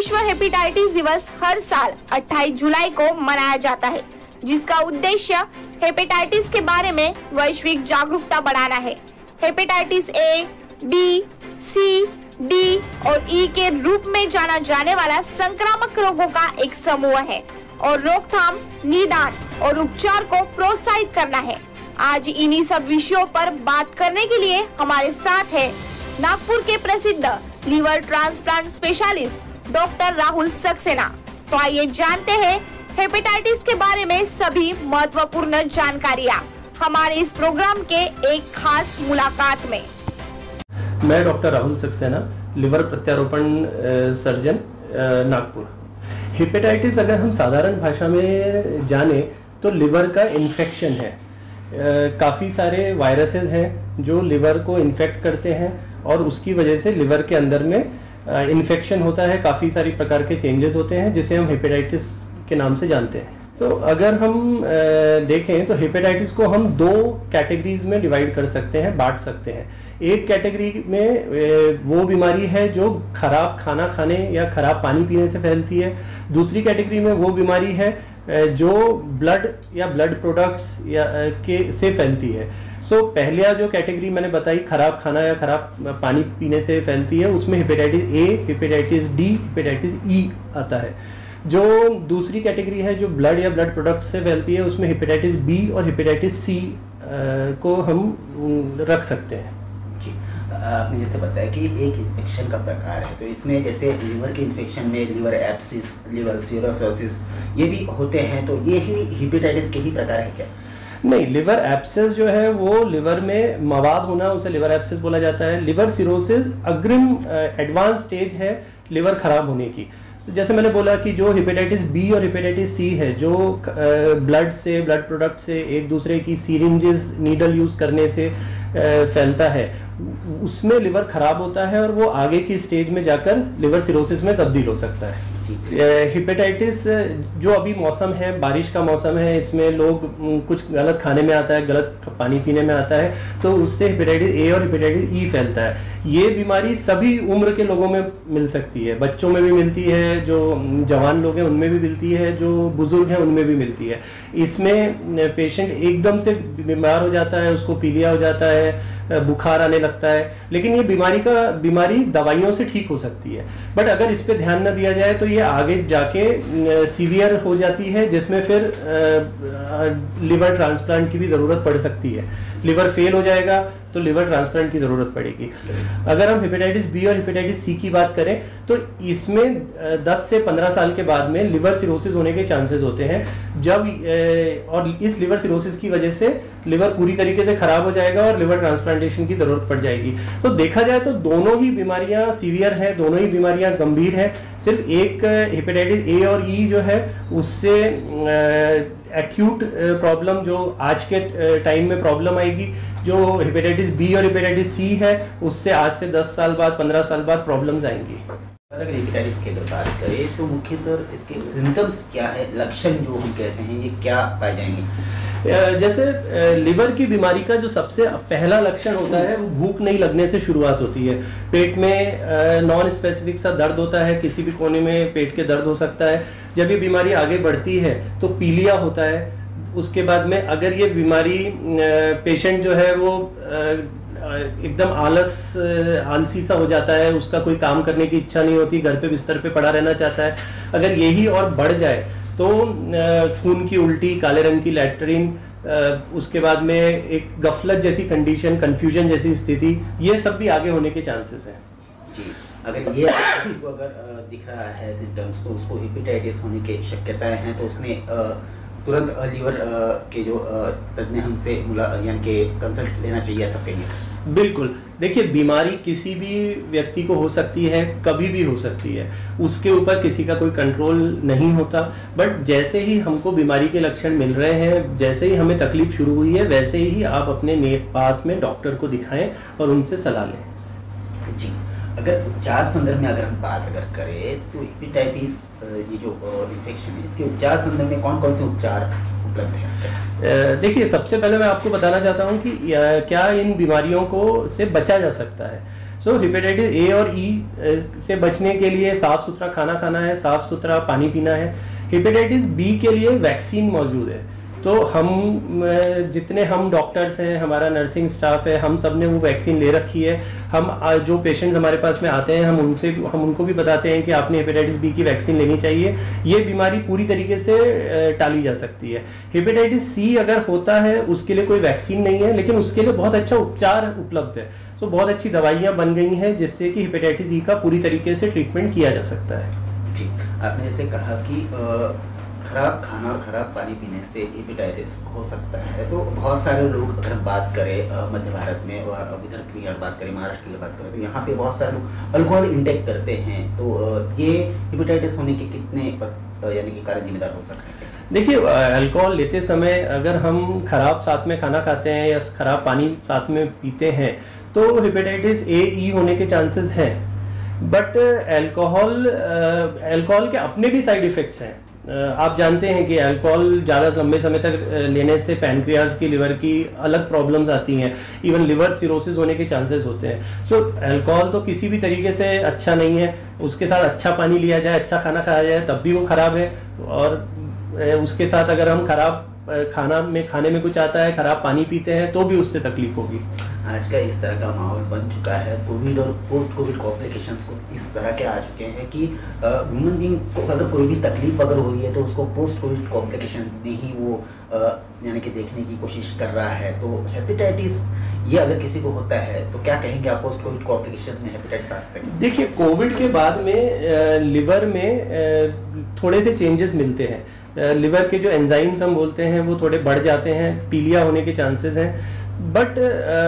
विश्व हेपेटाइटिस दिवस हर साल 28 जुलाई को मनाया जाता है, जिसका उद्देश्य हेपेटाइटिस के बारे में वैश्विक जागरूकता बढ़ाना है। Hepatitis A, B, C, D और ई के रूप में जाना जाने वाला संक्रामक रोगों का एक समूह है और रोकथाम, निदान और उपचार को प्रोत्साहित करना है। आज इन्हीं सब विषयों पर बात करने के लिए हमारे साथ है नागपुर के प्रसिद्ध liver transplant specialist doctor Rahul Saxena. तो आइए जानते हैं हेपेटाइटिस के बारे में सभी महत्वपूर्ण जानकारियाँ हमारे इस प्रोग्राम के एक खास मुलाकात में। मैं डॉक्टर राहुल सक्सेना, लिवर प्रत्यारोपण सर्जन, नागपुर। हेपेटाइटिस अगर हम साधारण भाषा में जाने तो लिवर का इन्फेक्शन है। काफ़ी सारे वायरसेस हैं जो लिवर को इन्फेक्ट करते हैं और उसकी वजह से लिवर के अंदर में इन्फेक्शन होता है। काफ़ी सारी प्रकार के चेंजेस होते हैं जिसे हम हेपेटाइटिस के नाम से जानते हैं। तो अगर हम देखें तो हेपेटाइटिस को हम दो कैटेगरीज में डिवाइड कर सकते हैं, बांट सकते हैं। एक कैटेगरी में वो बीमारी है जो खराब खाना खाने या खराब पानी पीने से फैलती है। दूसरी कैटेगरी में वो बीमारी है जो ब्लड या ब्लड प्रोडक्ट्स या के से फैलती है। पहला जो कैटेगरी मैंने बताई, खराब खाना या खराब पानी पीने से फैलती है, उसमें hepatitis A, hepatitis D, hepatitis E आता है। जो दूसरी कैटेगरी है जो ब्लड या ब्लड प्रोडक्ट से फैलती है, उसमें हेपेटाइटिस बी और हेपेटाइटिस सी को हम रख सकते हैं। जी, आपने जैसे बताया कि एक इन्फेक्शन का प्रकार है, तो इसमें जैसे लिवर के इन्फेक्शन में लिवर एब्सिस, लिवर सिरोसिस ये भी होते हैं, तो ये ही हेपेटाइटिस के ही प्रकार है क्या? नहीं, लिवर एब्सेस जो है वो लिवर में मवाद होना, उसे लिवर एब्सेस बोला जाता है। लिवर सिरोसिस अग्रिम एडवांस स्टेज है लिवर खराब होने की। जैसे मैंने बोला कि जो हेपेटाइटिस बी और हेपेटाइटिस सी है, जो ब्लड से, ब्लड प्रोडक्ट से एक दूसरे की सीरिंजेस, नीडल यूज़ करने से फैलता है, उसमें लिवर खराब होता है और वो आगे की स्टेज में जाकर लिवर सिरोसिस में तब्दील हो सकता है। हेपेटाइटिस जो अभी मौसम है, बारिश का मौसम है, इसमें लोग कुछ गलत खाने में आता है, गलत पानी पीने में आता है, तो उससे हेपेटाइटिस ए और हेपेटाइटिस ई फैलता है। ये बीमारी सभी उम्र के लोगों में मिल सकती है, बच्चों में भी मिलती है, जो जवान लोग हैं उनमें भी मिलती है, जो बुजुर्ग हैं उनमें भी मिलती है। इसमें पेशेंट एकदम से बीमार हो जाता है, उसको पीलिया हो जाता है, बुखार आने लगता है, लेकिन ये बीमारी दवाइयों से ठीक हो सकती है। बट अगर इस पे ध्यान न दिया जाए तो ये आगे जाके सीवियर हो जाती है, जिसमें फिर लिवर ट्रांसप्लांट की भी ज़रूरत पड़ सकती है। लिवर फेल हो जाएगा तो लिवर ट्रांसप्लांट की ज़रूरत पड़ेगी। अगर हम हेपेटाइटिस बी और हेपेटाइटिस सी की बात करें तो इसमें 10 से 15 साल के बाद में लिवर सिरोसिस होने के चांसेस होते हैं। और इस लिवर सिरोसिस की वजह से लिवर पूरी तरीके से खराब हो जाएगा और लिवर ट्रांसप्लांटेशन की ज़रूरत पड़ जाएगी। तो देखा जाए तो दोनों ही बीमारियां सीवियर हैं, दोनों ही बीमारियां गंभीर हैं। सिर्फ एक हेपेटाइटिस ए और ई जो है उससे एक्यूट प्रॉब्लम जो आज के टाइम में प्रॉब्लम आएगी, जो हेपेटाइटिस बी और हेपेटाइटिस सी है उससे आज से 10 साल बाद, 15 साल बाद प्रॉब्लम्स आएंगी। अगर हेपेटाइटिस की अगर बात करें तो मुख्यतः इसके सिम्टम्स क्या है, लक्षण जो हम कहते हैं ये क्या पाए जाएंगे? जैसे लिवर की बीमारी का जो सबसे पहला लक्षण होता है वो भूख नहीं लगने से शुरुआत होती है। पेट में नॉन स्पेसिफिक सा दर्द होता है, किसी भी कोने में पेट के दर्द हो सकता है। जब ये बीमारी आगे बढ़ती है तो पीलिया होता है। उसके बाद में अगर ये बीमारी पेशेंट जो है वो एकदम आलसी सा हो जाता है, उसका कोई काम करने की इच्छा नहीं होती, घर पे बिस्तर पे पड़ा रहना चाहता है। अगर यही और बढ़ जाए तो खून की उल्टी, काले रंग की लैट्रिन, उसके बाद में एक गफलत जैसी कंडीशन, कंफ्यूजन जैसी स्थिति, ये सब भी आगे होने के चांसेस हैं। जी, अगर ये को अगर दिख रहा है सिम्टम्स तो उसको हेपेटाइटिस होने की शक्यताएं हैं, तो उसने तुरंत लिवर के जो तज्ञ हमसे यानी कि कंसल्ट लेना चाहिए, ऐसा कहेंगे? बिल्कुल। देखिए, बीमारी किसी भी व्यक्ति को हो सकती है, कभी भी हो सकती है, उसके ऊपर किसी का कोई कंट्रोल नहीं होता। बट जैसे ही हमको बीमारी के लक्षण मिल रहे हैं, जैसे ही हमें तकलीफ शुरू हुई है, वैसे ही आप अपने पास में डॉक्टर को दिखाएं और उनसे सलाह लें। जी, अगर उपचार संदर्भ में अगर हम बात करें तो हेपेटाइटिस ये जो इन्फेक्शन है, इसके उपचार संदर्भ में कौन कौन से उपचार उपलब्ध हैं? देखिए, सबसे पहले मैं आपको बताना चाहता हूं कि क्या इन बीमारियों को से बचा जा सकता है। सो हेपेटाइटिस ए और ई से बचने के लिए साफ सुथरा खाना खाना है, साफ सुथरा पानी पीना है। हेपेटाइटिस बी के लिए वैक्सीन मौजूद है, तो हम जितने हम डॉक्टर्स हैं, हमारा नर्सिंग स्टाफ है, हम सब ने वो वैक्सीन ले रखी है। हम जो पेशेंट्स हमारे पास में आते हैं, हम उनको भी बताते हैं कि आपने हेपेटाइटिस बी की वैक्सीन लेनी चाहिए। ये बीमारी पूरी तरीके से टाली जा सकती है। हेपेटाइटिस सी अगर होता है उसके लिए कोई वैक्सीन नहीं है, लेकिन उसके लिए बहुत अच्छा उपचार उपलब्ध है। तो बहुत अच्छी दवाइयाँ बन गई हैं जिससे कि हेपेटाइटिस ई का पूरी तरीके से ट्रीटमेंट किया जा सकता है। जी, आपने जैसे कहा कि खराब खाना और खराब पानी पीने से हेपेटाइटिस हो सकता है, तो बहुत सारे लोग, अगर हम बात करें मध्य भारत में और विदर्भ की अगर बात करें, महाराष्ट्र की बात करें, तो यहाँ पे बहुत सारे लोग अल्कोहल इंटेक करते हैं। तो ये हेपेटाइटिस होने के कितने यानी कि कारण जिम्मेदार हो सकते हैं? देखिए, अल्कोहल लेते समय अगर हम खराब साथ में खाना खाते हैं या खराब पानी साथ में पीते हैं तो हेपेटाइटिस ए ई होने के चांसेस हैं। बट अल्कोहल के अपने भी साइड इफेक्ट्स हैं। आप जानते हैं कि अल्कोहल ज़्यादा लंबे समय तक लेने से पैनक्रियाज की, लिवर की अलग प्रॉब्लम्स आती हैं, इवन लिवर सिरोसिस होने के चांसेस होते हैं। सो अल्कोहल तो किसी भी तरीके से अच्छा नहीं है। उसके साथ अच्छा पानी लिया जाए, अच्छा खाना खाया जाए तब भी वो ख़राब है, और उसके साथ अगर हम खराब खाने में कुछ आता है, खराब पानी पीते हैं तो भी उससे तकलीफ होगी। आज का इस तरह का माहौल बन चुका है, कोविड और पोस्ट कोविड कॉम्प्लिकेशंस को इस तरह के आ चुके हैं कि ह्यूमन बीइंग को अगर कोई भी तकलीफ अगर हो रही है तो उसको पोस्ट कोविड कॉम्प्लिकेशन में ही वो यानी कि देखने की कोशिश कर रहा है। तो हेपेटाइटिस ये अगर किसी को होता है तो क्या कहेंगे आप पोस्ट कोविड कॉम्प्लिकेशंस में हेपेटाइटिस आ सकते हैं? देखिए, कोविड के बाद में लिवर में थोड़े से चेंजेस मिलते हैं। लिवर के जो एंजाइम्स हम बोलते हैं वो थोड़े बढ़ जाते हैं, पीलिया होने के चांसेस हैं। बट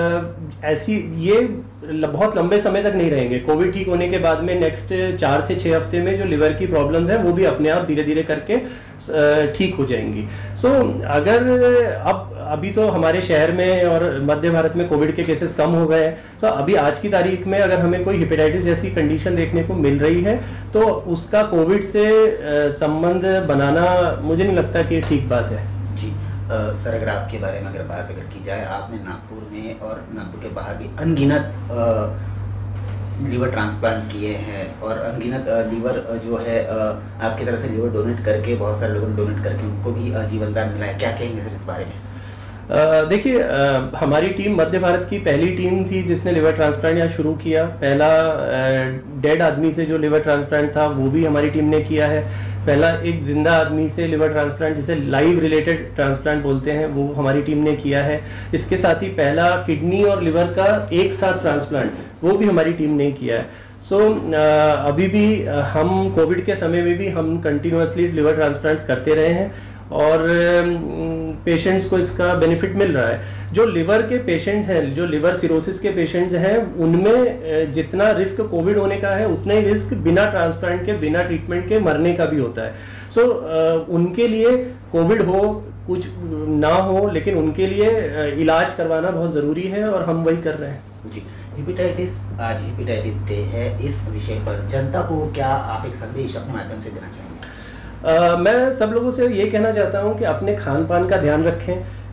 ये बहुत लंबे समय तक नहीं रहेंगे। कोविड ठीक होने के बाद में नेक्स्ट 4 से 6 हफ्ते में जो लिवर की प्रॉब्लम्स हैं वो भी अपने आप धीरे धीरे करके ठीक हो जाएंगी। सो अगर अभी तो हमारे शहर में और मध्य भारत में कोविड के केसेस कम हो गए हैं। सो अभी आज की तारीख में अगर हमें कोई हेपेटाइटिस जैसी कंडीशन देखने को मिल रही है तो उसका कोविड से संबंध बनाना मुझे नहीं लगता कि ठीक बात है। जी सर, अगर आपके बारे में बात की जाए, आपने नागपुर में और नागपुर के बाहर भी अनगिनत लीवर ट्रांसप्लांट किए हैं और अनगिनत लीवर जो है आपकी तरफ से लीवर डोनेट करके बहुत सारे लोगों ने डोनेट करके उनको भी जीवन दान मिला है। क्या कहेंगे सर इस बारे में? देखिए, हमारी टीम मध्य भारत की पहली टीम थी जिसने लिवर ट्रांसप्लांट यहाँ शुरू किया। पहला डेड आदमी से जो लिवर ट्रांसप्लांट था वो भी हमारी टीम ने किया है। पहला एक जिंदा आदमी से लिवर ट्रांसप्लांट, जिसे लाइव रिलेटेड ट्रांसप्लांट बोलते हैं, वो हमारी टीम ने किया है। इसके साथ ही पहला किडनी और लिवर का एक साथ ट्रांसप्लांट वो भी हमारी टीम ने किया है। सो अभी भी हम कोविड के समय में भी हम कंटिन्यूसली लिवर ट्रांसप्लांट्स करते रहे हैं और पेशेंट्स को इसका बेनिफिट मिल रहा है। जो लिवर के पेशेंट्स हैं, जो लिवर सिरोसिस के पेशेंट्स हैं, उनमें जितना रिस्क कोविड होने का है उतना ही रिस्क बिना ट्रांसप्लांट के, बिना ट्रीटमेंट के मरने का भी होता है। सो उनके लिए कोविड हो कुछ ना हो, लेकिन उनके लिए इलाज करवाना बहुत ज़रूरी है और हम वही कर रहे हैं। जी, हेपेटाइटिस, आज हेपेटाइटिस डे है, इस विषय पर जनता को क्या आप एक संदेश अपने माध्यम से देना चाहेंगे? मैं सब लोगों से ये कहना चाहता हूँ कि अपने खान पान का ध्यान रखें,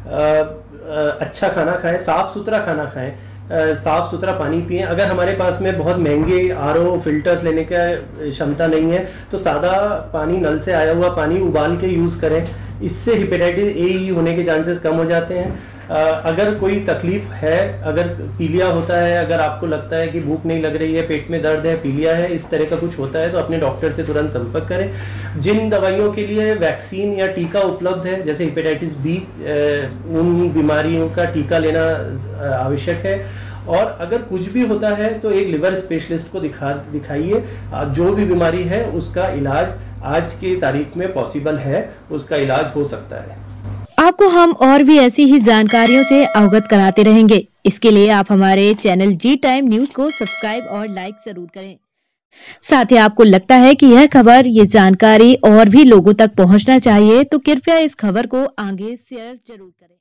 अच्छा खाना खाएं, साफ़ सुथरा खाना खाएं, साफ़ सुथरा पानी पिएं। अगर हमारे पास में बहुत महंगे RO फिल्टर्स लेने का क्षमता नहीं है तो सादा पानी, नल से आया हुआ पानी उबाल के यूज़ करें। इससे हेपेटाइटिस ए ई होने के चांसेस कम हो जाते हैं। अगर कोई तकलीफ है, अगर पीलिया होता है, अगर आपको लगता है कि भूख नहीं लग रही है, पेट में दर्द है, पीलिया है, इस तरह का कुछ होता है तो अपने डॉक्टर से तुरंत संपर्क करें। जिन दवाइयों के लिए वैक्सीन या टीका उपलब्ध है, जैसे हेपेटाइटिस बी, उन बीमारियों का टीका लेना आवश्यक है। और अगर कुछ भी होता है तो एक लिवर स्पेशलिस्ट को दिखाइए। जो भी बीमारी है उसका इलाज आज की तारीख में पॉसिबल है, उसका इलाज हो सकता है। आपको हम और भी ऐसी ही जानकारियों से अवगत कराते रहेंगे। इसके लिए आप हमारे चैनल जी टाइम न्यूज को सब्सक्राइब और लाइक जरूर करें। साथ ही आपको लगता है कि यह खबर, ये जानकारी और भी लोगों तक पहुंचना चाहिए तो कृपया इस खबर को आगे शेयर जरूर करें।